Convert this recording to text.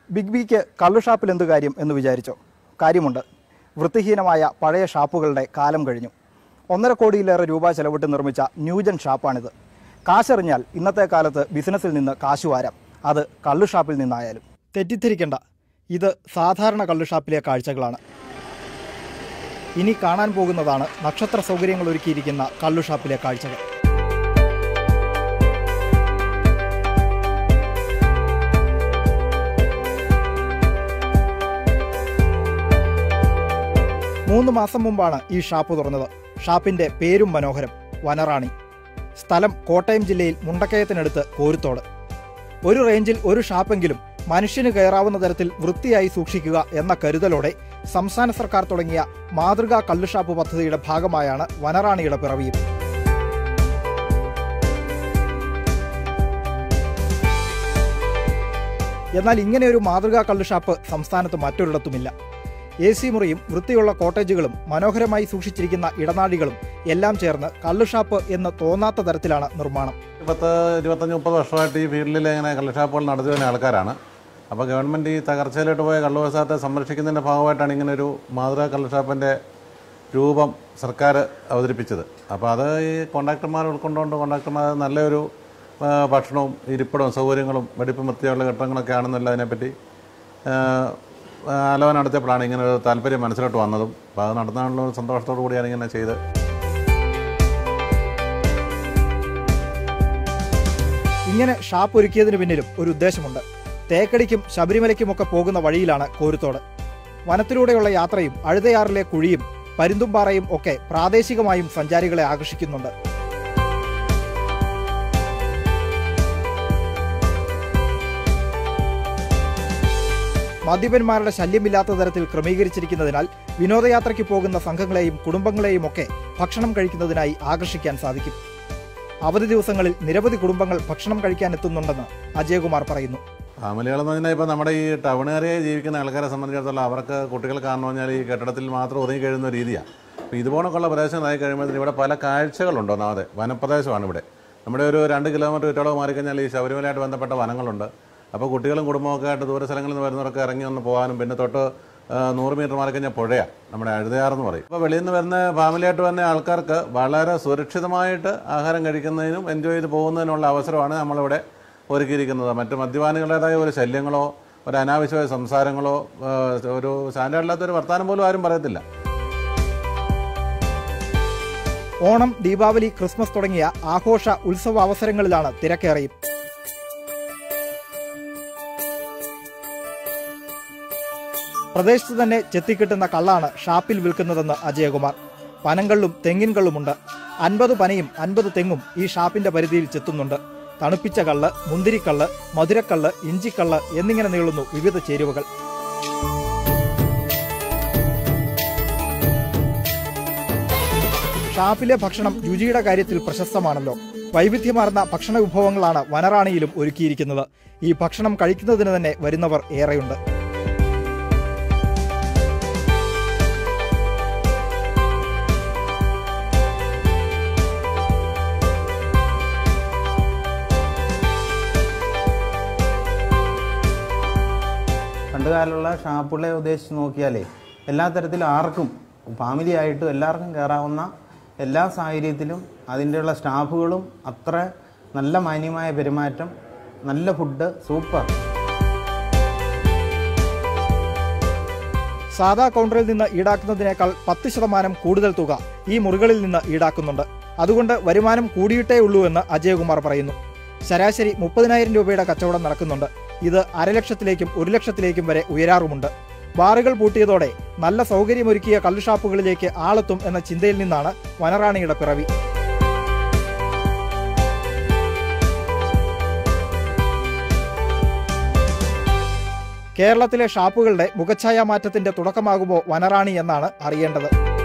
Big ബിക്ക് കള്ളുഷാപ്പിൽ എന്ത് കാര്യം എന്ന് വിചാരിച്ചോ? കാര്യമുണ്ട്. വൃത്തിഹീനമായ പഴയ ഷാപ്പുകളുടെ കാലം കഴിഞ്ഞു. 1.5 കോടിയിലേറെ രൂപ ചെലവിട്ട് നിർമ്മിച്ച ന്യൂജൻ ഷാപ്പാണിത്. കാശെറിഞ്ഞാൽ ഇന്നത്തെ കാലത്ത് ബിസിനസ്സിൽ നിന്ന് കാശു വാരാം, അത് കള്ളുഷാപ്പിൽ നിന്നായാലും. തെറ്റിദ്ധരിക്കേണ്ട, ഇത് സാധാരണ കള്ളുഷാപ്പിലെ കാഴ്ചകളാണ്. ഇനി കാണാൻ പോകുന്നതാണ് നക്ഷത്ര സൗകര്യങ്ങൾ ഒരുക്കിയിരിക്കുന്ന കള്ളുഷാപ്പിലെ കാഴ്ചകൾ. മൂന്ന് മാസം മുമ്പാണ് ഈ ഷാപ്പ് തുറന്നത്. ഷാപ്പിന്റെ പേരും മനോഹരം, വനറാണി. സ്ഥലം കോട്ടയം ജില്ലയിൽ മുണ്ടക്കയത്തിനടുത്ത് കോരുത്തോട്. ഒരു റേഞ്ചിൽ ഒരു ഷാപ്പെങ്കിലും മനുഷ്യന് കയറാവുന്ന തരത്തിൽ വൃത്തിയായി സൂക്ഷിക്കുക എന്ന കരുതലോടെ സംസ്ഥാന സർക്കാർ തുടങ്ങിയ മാതൃകാ കള്ളുഷാപ്പ് പദ്ധതിയുടെ ഭാഗമായാണ് വനറാണിയുടെ പിറവിയും. എന്നാൽ ഇങ്ങനെയൊരു മാതൃകാ കള്ളുഷാപ്പ് സംസ്ഥാനത്ത് മറ്റൊരിടത്തുമില്ല. AC മുറിയും വൃത്തിയുള്ള കോട്ടേജുകളും മനോഹരമായി സൂക്ഷിച്ചിരിക്കുന്ന ഇടനാഴികളും എല്ലാം ചേർന്ന് കള്ളുഷാപ്പ് എന്ന് തോന്നാത്ത തരത്തിലാണ് നിർമ്മാണം. 25-30 വർഷമായിട്ട് ഈ ഫീൽഡിൽ ഇങ്ങനെ കള്ളുഷാപ്പുകൾ നടത്തി വരുന്ന ആൾക്കാരാണ്. അപ്പോൾ ഗവൺമെൻറ് ഈ തകർച്ചയിലോട്ട് പോയ കള്ളു വ്യവസായത്തെ സംരക്ഷിക്കുന്നതിൻ്റെ ഭാഗമായിട്ടാണ് ഇങ്ങനൊരു മാതൃകാ കള്ളുഷാപ്പിൻ്റെ രൂപം സർക്കാർ അവതരിപ്പിച്ചത്. അപ്പോൾ അത് ഈ കോൺട്രാക്ടർമാർ ഉൾക്കൊണ്ടുകൊണ്ട് കോൺട്രാക്ടർമാർ നല്ലൊരു ഭക്ഷണവും ഇരിപ്പിടവും സൗകര്യങ്ങളും വെടിപ്പും വൃത്തിയുള്ള ഘട്ടങ്ങളൊക്കെ ആണെന്നുള്ളതിനെപ്പറ്റി ആലോചന നടത്തിയപ്പോഴാണ് ഇങ്ങനെ ഒരു താല്പര്യം മനസ്സിലോട്ട് വന്നതും. അപ്പോൾ അത് നടത്താനുള്ള സന്തോഷത്തോടു കൂടിയാണ് ഇങ്ങനെ ചെയ്ത്. ഇങ്ങനെ ഷാപ്പ് ഒരുക്കിയതിന് പിന്നിലും ഒരു ഉദ്ദേശമുണ്ട്. തേക്കടിക്കും ശബരിമലയ്ക്കുമൊക്കെ പോകുന്ന വഴിയിലാണ് കോരുത്തോട്. വനത്തിലൂടെയുള്ള യാത്രയും അഴുതയാറിലെ കുഴിയും പരുന്തുംപാറയും ഒക്കെ പ്രാദേശികമായും സഞ്ചാരികളെ ആകർഷിക്കുന്നുണ്ട്. മദ്യപന്മാരുടെ ശല്യമില്ലാത്ത തരത്തിൽ ക്രമീകരിച്ചിരിക്കുന്നതിനാൽ വിനോദയാത്രയ്ക്ക് പോകുന്ന സംഘങ്ങളെയും കുടുംബങ്ങളെയും ഒക്കെ ഭക്ഷണം കഴിക്കുന്നതിനായി ആകർഷിക്കാൻ സാധിക്കും. അവധി ദിവസങ്ങളിൽ നിരവധി കുടുംബങ്ങൾ ഭക്ഷണം കഴിക്കാൻ എത്തുന്നുണ്ടെന്ന് അജയകുമാർ പറയുന്നു. ഫാമിലികളെന്ന് പറഞ്ഞാൽ ഇപ്പോൾ നമ്മുടെ ഈ ടൗൺ ഏരിയയിൽ ജീവിക്കുന്ന ആൾക്കാരെ സംബന്ധിച്ചിടത്തോളം അവർക്ക് കുട്ടികൾ കാരണം പറഞ്ഞാൽ ഈ കെട്ടിടത്തിൽ മാത്രം ഒതുങ്ങി കഴിയുന്ന രീതിയാണ്. അപ്പോൾ ഇതുപോലൊക്കെയുള്ള പ്രദേശങ്ങളായി കഴിയുമ്പോഴത്തേന് ഇവിടെ പല കാഴ്ചകളുണ്ട്. ഒന്നാമത് വനപ്രദേശമാണ് ഇവിടെ. നമ്മുടെ ഒരു 2 കിലോമീറ്റർ ചുറ്റളവ് മാറിക്കഴിഞ്ഞാൽ ഈ ശബരിമലയായിട്ട് ബന്ധപ്പെട്ട വനങ്ങളുണ്ട്. അപ്പോൾ കുട്ടികളും കുടുംബമൊക്കെ ആയിട്ട് ദൂര സ്ഥലങ്ങളിൽ നിന്ന് വരുന്നവർക്ക് ഇറങ്ങി ഒന്ന് പോകാനും പിന്നെ തൊട്ട് 100 മീറ്റർ മാറി കഴിഞ്ഞാൽ പുഴയാണ്, നമ്മുടെ അഴുതയാറെന്ന് പറയും. അപ്പോൾ വെളിയിൽ നിന്ന് വരുന്ന ഫാമിലിയായിട്ട് വരുന്ന ആൾക്കാർക്ക് വളരെ സുരക്ഷിതമായിട്ട് ആഹാരം കഴിക്കുന്നതിനും എൻജോയ് ചെയ്ത് പോകുന്നതിനുള്ള അവസരമാണ് നമ്മളിവിടെ ഒരുക്കിയിരിക്കുന്നത്. മറ്റ് മദ്യപാനികളുടേതായ ഒരു ശല്യങ്ങളോ ഒരു അനാവശ്യമായ സംസാരങ്ങളോ ഒരു സ്റ്റാൻഡേർഡില്ലാത്തൊരു വർത്തമാനം പോലും ആരും പറയത്തില്ല. ഓണം, ദീപാവലി, ക്രിസ്മസ് തുടങ്ങിയ ആഘോഷ ഉത്സവ അവസരങ്ങളിലാണ് തിരക്കേറിയും. പ്രദേശത്ത് തന്നെ ചെത്തിക്കിട്ടുന്ന കള്ളാണ് ഷാപ്പിൽ വിൽക്കുന്നതെന്ന് അജയകുമാർ. പനങ്കള്ളും തെങ്ങിൻ കള്ളുമുണ്ട്. 50 പനയും 50 തെങ്ങും ഈ ഷാപ്പിന്റെ പരിധിയിൽ ചെത്തുന്നുണ്ട്. തണുപ്പിച്ച കള്ള്, മുന്തിരിക്കള്ള്, മധുരക്കള്ള്, ഇഞ്ചിക്കള്ള് എന്നിങ്ങനെ നീളുന്നു വിവിധ ചേരുവകൾ. ഷാപ്പിലെ ഭക്ഷണം രുചിയുടെ കാര്യത്തിൽ പ്രശസ്തമാണല്ലോ. വൈവിധ്യമാർന്ന ഭക്ഷണ വിഭവങ്ങളാണ് വനറാണിയിലും ഒരുക്കിയിരിക്കുന്നത്. ഈ ഭക്ഷണം കഴിക്കുന്നതിന് തന്നെ വരുന്നവർ ഏറെയുണ്ട്. പണ്ടുകാലമുള്ള ഷാപ്പുകളെ ഉദ്ദേശിച്ച് നോക്കിയാലേ എല്ലാ തരത്തിലും ആർക്കും ഫാമിലി ആയിട്ടും എല്ലാവർക്കും കയറാവുന്ന എല്ലാ സാഹചര്യത്തിലും അതിൻ്റെയുള്ള സ്റ്റാഫുകളും അത്ര നല്ല മാന്യമായ പെരുമാറ്റം, നല്ല ഫുഡ്, സൂപ്പർ. സാധാ കൗണ്ടറിൽ നിന്ന് ഈടാക്കുന്നതിനേക്കാൾ 10% കൂടുതൽ തുക ഈ മുറികളിൽ നിന്ന് ഈടാക്കുന്നുണ്ട്. അതുകൊണ്ട് വരുമാനം കൂടിയിട്ടേ ഉള്ളൂ എന്ന് അജയകുമാർ പറയുന്നു. ശരാശരി 30,000 രൂപയുടെ കച്ചവടം നടക്കുന്നുണ്ട്. ഇത് 500,000-ലേക്കും 1,00,000-ലേക്കും വരെ ഉയരാറുമുണ്ട്. ബാറുകൾ പൂട്ടിയതോടെ നല്ല സൗകര്യമൊരുക്കിയ കള്ളുഷാപ്പുകളിലേക്ക് ആളെത്തും എന്ന ചിന്തയിൽ നിന്നാണ് വനറാണിയുടെ പിറവി. കേരളത്തിലെ ഷാപ്പുകളുടെ മുഖഛായാ മാറ്റത്തിന്റെ തുടക്കമാകുമോ വനറാണി എന്നാണ് അറിയേണ്ടത്.